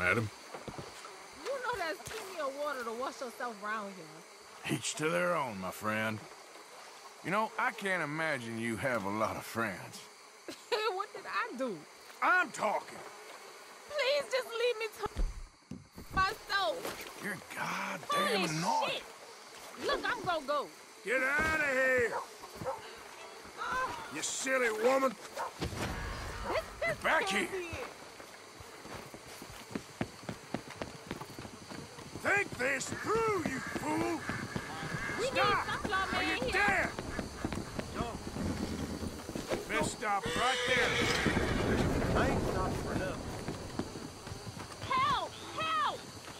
Madam? You know there's plenty of water to wash yourself around here. Each to their own, my friend. You know, I can't imagine you have a lot of friends. What did I do? I'm talking. Please just leave me to myself. You're goddamn Holy annoying. shit. Look, I'm gonna go. Get out of here, you silly woman. Get back here. Think this through, you fool. We Stop, need sunflower or man you're here. dead. Best stop right there. I ain't stopping for nothing. Help! Help!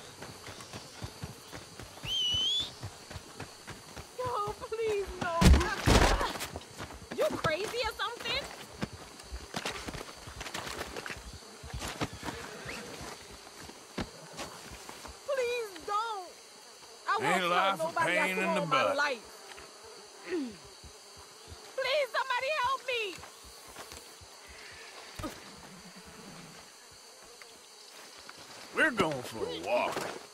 Oh, please, no. You crazy or something? Please don't. I won't Ain't tell life a nobody pain else in the all my butt? life. Please, somebody help me. We're going for a walk.